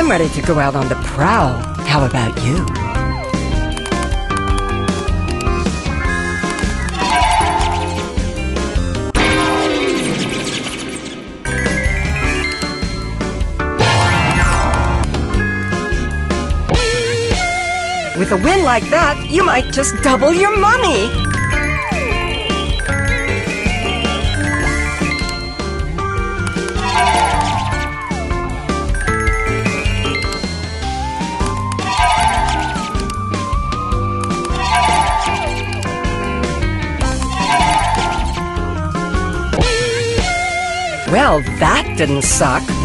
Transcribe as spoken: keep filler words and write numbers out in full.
I'm ready to go out on the prowl. How about you? With a win like that, you might just double your money! Well, that didn't suck.